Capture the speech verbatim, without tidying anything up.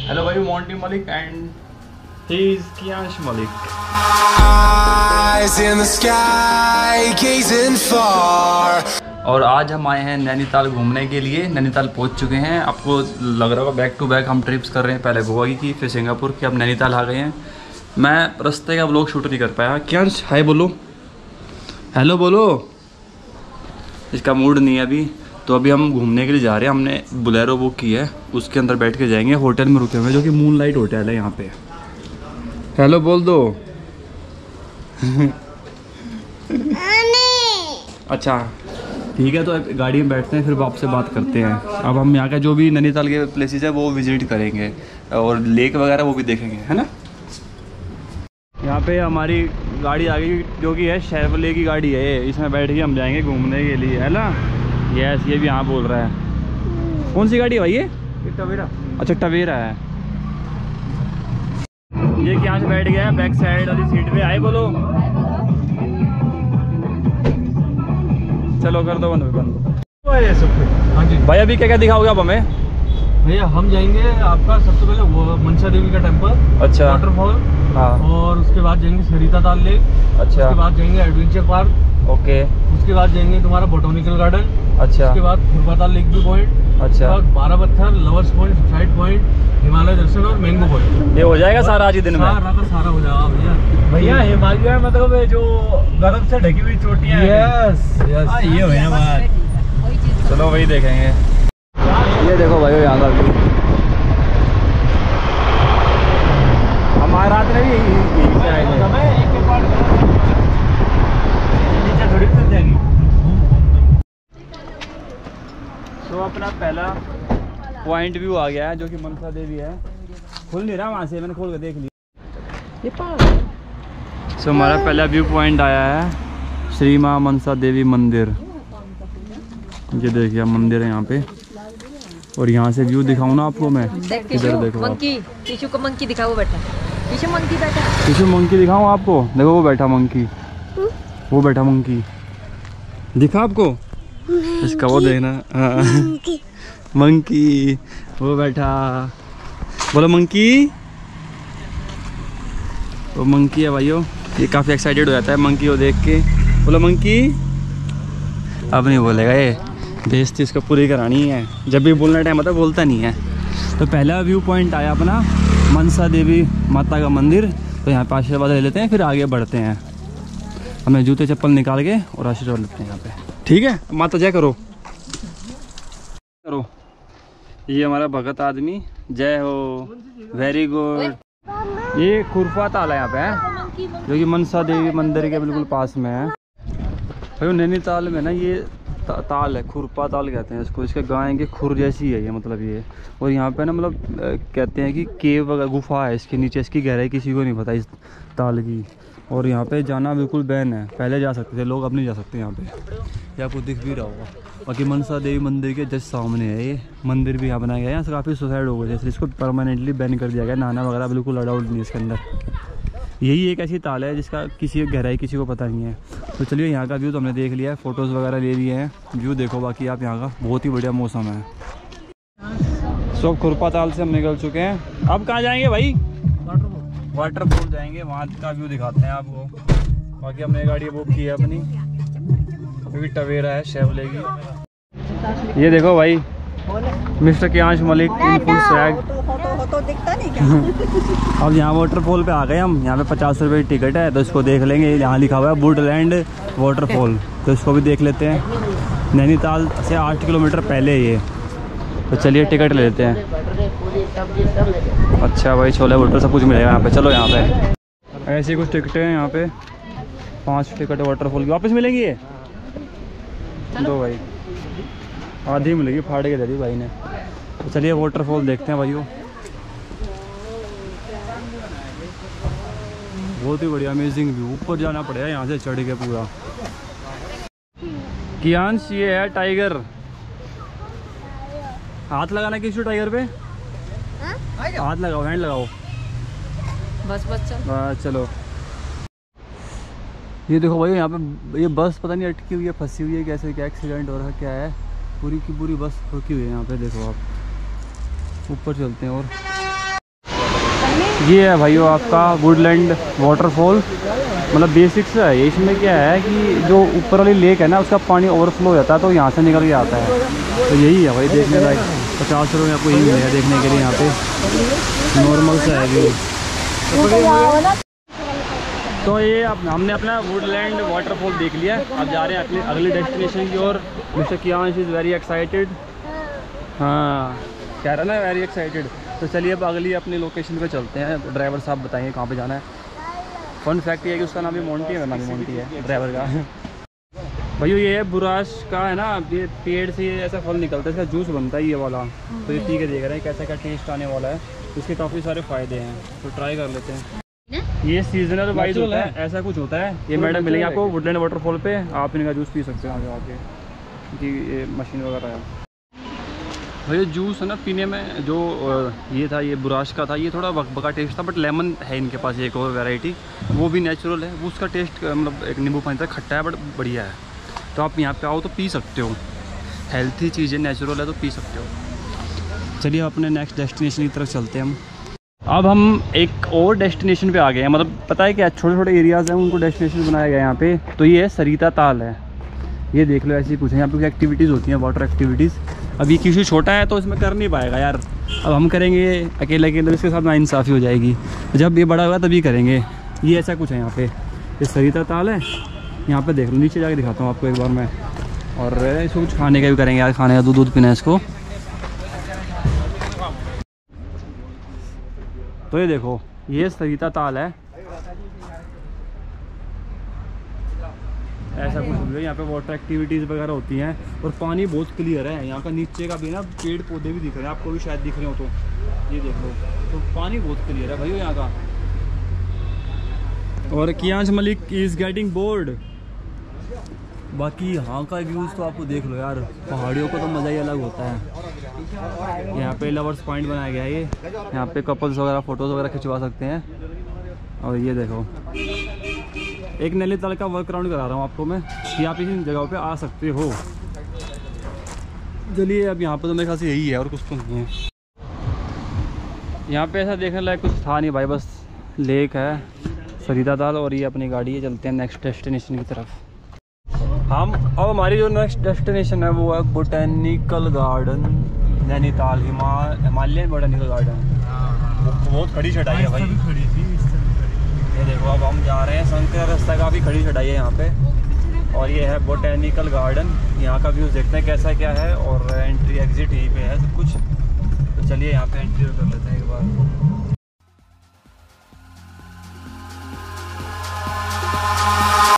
Hello भाई, Monty Malik and he is Kiyansh Malik. और आज हम आए हैं नैनीताल घूमने के लिए। नैनीताल पहुंच चुके हैं। आपको लग रहा होगा बैक टू बैक हम ट्रिप्स कर रहे हैं, पहले गोवा की फिर सिंगापुर की, अब नैनीताल आ गए हैं। मैं रास्ते का व्लॉग शूट नहीं कर पाया। कियांश हाय बोलो, हेलो बोलो। इसका मूड नहीं है अभी, तो अभी हम घूमने के लिए जा रहे हैं। हमने बोलेरो बुक की है, उसके अंदर बैठ के जाएंगे। होटल में रुके हुए हैं जो कि मून लाइट होटल है यहाँ पे। हेलो बोल दो। अच्छा ठीक है, तो गाड़ी में बैठते हैं, फिर आपसे बात करते हैं। अब हम यहाँ का जो भी नैनीताल के प्लेसेस है वो विजिट करेंगे और लेक वगैरह वो भी देखेंगे, है ना। यहाँ पे हमारी गाड़ी आ गई जो कि है शेवरले की गाड़ी है ये। इसमें बैठ के हम जाएंगे घूमने के लिए, है ना। यस, ये भी हाँ बोल रहा है। कौन सी गाड़ी है भाई ये? टवेरा। अच्छा टवेरा है ये। यहाँ से बैठ गया है बैक साइड वाली सीट पे। आए बोलो। चलो कर दो बंद बंद। हाँ जी भाई, अभी क्या क्या दिखाओगे आप हमें? भैया हम जाएंगे आपका सबसे पहले वो मनसा देवी का टेम्पल। अच्छा। वाटरफॉल। हाँ। और उसके बाद जाएंगे सरिता ताल लेक। अच्छा। उसके बाद जाएंगे एडवेंचर पार्क। ओके। उसके बाद जाएंगे तुम्हारा बोटोनिकल गार्डन। अच्छा। उसके बाद खुरपाताल लेक व्यू पॉइंट। अच्छा। बारह पत्थर, lovers point, suicide point, Himalaya Darshan और मैंगो पॉइंट। ये हो जाएगा सारा आज ही दिन में? सारा का सारा हो जाएगा भैया। भैया हिमालय मतलब जो बर्फ से ढकी हुई चोटियां। यस यस, ये हो गया बात। चलो वही देखेंगे। ये देखो भाई यहाँ का व्यू। हमारे रात में भी नीचे आए थोड़ी चल जाएंगी। तो अपना पहला पॉइंट व्यू आ गया है जो कि मनसा देवी है। खुल नहीं रहा वहाँ से, मैंने खोल के देख लिया। ये पास। सो हमारा पहला व्यू पॉइंट आया है श्री माँ मनसा देवी मंदिर। ये देखिए मंदिर है यहाँ पे। और यहाँ से व्यू दिखाऊँ ना आपको मैं? इधर देखो मंकी। टिशू को मंकी दिखाओ बेटा। टिशू मंकी बैठा। टिशू मंकी दिखाऊँ आपको? देखो वो बैठा मंकी, वो बैठा मंकी दिखा आपको? इसका वो देखना। मंकी वो बैठा। बोलो मंकी। वो मंकी है भाइयों। ये काफ़ी एक्साइटेड हो जाता है मंकी को देख के। बोलो मंकी। अब नहीं बोलेगा ये, बेइज्जती इसको पूरी करानी है। जब भी बोलना टाइम आता है बोलता नहीं है। तो पहला व्यू पॉइंट आया अपना मनसा देवी माता का मंदिर। तो यहाँ पे आशीर्वाद ले लेते हैं, फिर आगे बढ़ते हैं। हमें जूते चप्पल निकाल के और आशीर्वाद लेते हैं यहाँ पे। ठीक है, माता जय करो करो। ये हमारा भगत आदमी, जय हो, वेरी गुड। ये खुरपा ताल है यहाँ पे है, जो कि मनसा देवी मंदिर के बिल्कुल पास में है। भाई नैनीताल में ना ये ता, ताल है, खुरपा ताल कहते हैं इसको। इसके गाय के खुर जैसी है ये, मतलब ये। और यहाँ पे ना मतलब कहते हैं कि केव वगैरह गुफा है इसके नीचे। इसकी गहराई किसी को नहीं पता इस ताल की। और यहाँ पे जाना बिल्कुल बैन है। पहले जा सकते थे लोग, अब नहीं जा सकते यहाँ पे। ये आपको दिख भी रहा होगा। बाकी मनसा देवी मंदिर के जस्ट सामने है ये मंदिर भी यहाँ बनाया गया है। यहाँ से काफ़ी सुसाइड हो गए, जैसे इसको परमानेंटली बैन कर दिया गया। नहाना वगैरह बिल्कुल अलाउड नहीं है इसके अंदर। यही एक ऐसी ताल है जिसका किसी गहराई किसी को पता नहीं है। तो चलिए यहाँ का व्यू तो हमने देख लिया है, फ़ोटोज़ वगैरह ले लिए हैं। व्यू देखो बाकी आप यहाँ का, बहुत ही बढ़िया मौसम है। सो खुरपा ताल से हम निकल चुके हैं। अब कहाँ जाएंगे भाई? वाटरफॉल। वाटरफॉल जाएंगे, वहाँ का व्यू दिखाते हैं आपको। बाकी हमने गाड़ी बुक की है अपनी, क्योंकि टवेरा है शेवरले की। ये देखो भाई mister Kiyansh Malik in full swag. तो दिखता नहीं क्या? अब यहाँ वाटरफॉल पे आ गए हम। यहाँ पे पचास रुपये की टिकट है, तो इसको देख लेंगे। यहाँ लिखा हुआ है वुडलैंड वाटरफॉल, तो इसको भी देख लेते हैं। नैनीताल से आठ किलोमीटर पहले ये। तो चलिए टिकट ले लेते हैं। अच्छा भाई, छोले भटूरे सब कुछ मिलेगा यहाँ पे। चलो यहाँ पे ऐसी कुछ टिकटें हैं यहाँ पे। पाँच टिकट वाटरफॉल की वापस मिलेंगी ये दो भाई, आधी मिलेगी, फाड़ के दे दी भाई ने। तो चलिए वाटरफॉल देखते हैं भाइयों। बहुत ही बढ़िया अमेजिंग व्यू। ऊपर जाना पड़ेगा यहाँ से चढ़ के पूरा। कियांश ये है टाइगर। हाथ लगाना किसी टाइगर पे, हाथ लगाओ, हैंड लगाओ। बस बस चल। बस चलो। ये देखो भाई यहाँ पे ये बस पता नहीं अटकी हुई है, फंसी हुई है, कैसे क्या एक्सीडेंट हो रहा है क्या है। पूरी की पूरी बस रुकी हुई है यहाँ पे। देखो आप ऊपर चलते हैं और ये है भाइयों आपका वुडलैंड वाटरफॉल। मतलब बेसिक्स है ये। इसमें क्या है कि जो ऊपर वाली लेक है ना उसका पानी ओवरफ्लो हो जाता है तो यहाँ से निकल के आता है। तो यही है भाई देखने लायक। पचास रुपये आपको यही मिलेगा देखने के लिए। यहाँ पे नॉर्मल सा है व्यू। तो ये अब हमने अपना वुडलैंड वाटरफॉल देख लिया। अब जा रहे हैं अपनी अगली डेस्टिनेशन की ओर। Mister Kiyansh is very excited. हाँ कह रहा ना वेरी एक्साइटेड। तो चलिए अब अगली अपनी लोकेशन पे चलते हैं। ड्राइवर साहब बताएंगे कहाँ पे जाना है। फन फैक्ट ये है कि उसका नाम भी मोंटी है, मेरा नाम भी मोंटी है ड्राइवर का। भैया ये है बुराश का है ना, ये पेड़ से ये ऐसा फल निकलता है, इसका जूस बनता है ये वाला। तो ये पी के देख रहे हैं कैसा क्या टेस्ट आने वाला है। इसके काफ़ी सारे फ़ायदे हैं तो ट्राई कर लेते हैं। ये सीजनल वाइज होता है, ऐसा कुछ होता है। ये मैडम मिलेंगे आपको वुडलैंड वाटरफॉल पे। आप इनका जूस पी सकते हैं आगे आके कि ये मशीन वगैरह है। भैया जूस है ना पीने में जो ये था ये बुराश का था, ये थोड़ा बकबका टेस्ट था। बट लेमन है इनके पास एक और वैरायटी, वो भी नेचुरल है। वो उसका टेस्ट मतलब एक नींबू पानी था, खट्टा है बट बढ़िया है। तो आप यहाँ पे आओ तो पी सकते हो। हेल्थी चीज़ें नेचुरल है तो पी सकते हो। चलिए अपने नेक्स्ट डेस्टिनेशन की तरफ चलते हैं हम। अब हम एक और डेस्टिनेशन पे आ गए हैं। मतलब पता है क्या, छोटे छोटे एरियाज़ हैं उनको डेस्टिनेशन बनाया गया है यहाँ पे। तो ये है सरिता ताल है। ये देख लो ऐसी कुछ है यहाँ पे एक्टिविटीज़ होती हैं, वाटर एक्टिविटीज़। अब ये किसी छोटा है तो इसमें कर नहीं पाएगा यार। अब हम करेंगे अकेले अकेले, इसके साथ नाइंसाफ़ी हो जाएगी। जब ये बड़ा होगा तभी करेंगे। ये ऐसा कुछ है यहाँ पे। ये सरिता ताल है। यहाँ पे देख लो, नीचे जाके दिखाता हूँ आपको एक बार मैं। और इसको कुछ खाने का भी करेंगे यार, खाने का दूध दूध पीना है इसको। तो ये देखो ये सरिता ताल है। ऐसा कुछ है यहाँ पे वाटर एक्टिविटीज़ वगैरह होती हैं। और पानी बहुत क्लियर है यहाँ का। नीचे का भी ना पेड़ पौधे भी दिख रहे हैं आपको भी शायद दिख रहे हो तो ये देख लो। तो पानी बहुत क्लियर है भाई यहाँ का। और Kiyansh Malik is getting bored. बाकी यहाँ का व्यूज़ तो आपको देख लो यार, पहाड़ियों का तो मज़ा ही अलग होता है। यहाँ पे लवर्स पॉइंट बनाया गया है ये। यहाँ पे कपल्स वगैरह फ़ोटोज़ वगैरह खिंचवा सकते हैं। और ये देखो एक नैनीताल का वर्क राउंड करा रहा हूँ आपको मैं कि आप इन जगहों पे आ सकते हो। चलिए अब यहाँ पे तो मेरे ख्याल से यही है और कुछ तो नहीं है। यहाँ पे ऐसा देखने लायक कुछ था नहीं भाई, बस लेक है सरिता ताल और ये अपनी गाड़ी है। चलते हैं नेक्स्ट डेस्टिनेशन की तरफ हम। अब हमारी जो नेक्स्ट डेस्टिनेशन है वो है botanical garden Nainital, Himalayan botanical garden. बहुत खड़ी चढ़ाई है भाई। ये देखो अब हम जा रहे हैं, शंकर रास्ता का भी खड़ी चढ़ाई है यहाँ पे। और ये है बोटेनिकल गार्डन। यहाँ का व्यूज़ देखते हैं कैसा क्या है। और एंट्री एग्जिट यहीं पे है सब कुछ। तो चलिए यहाँ पे एंट्री कर लेते हैं एक बार।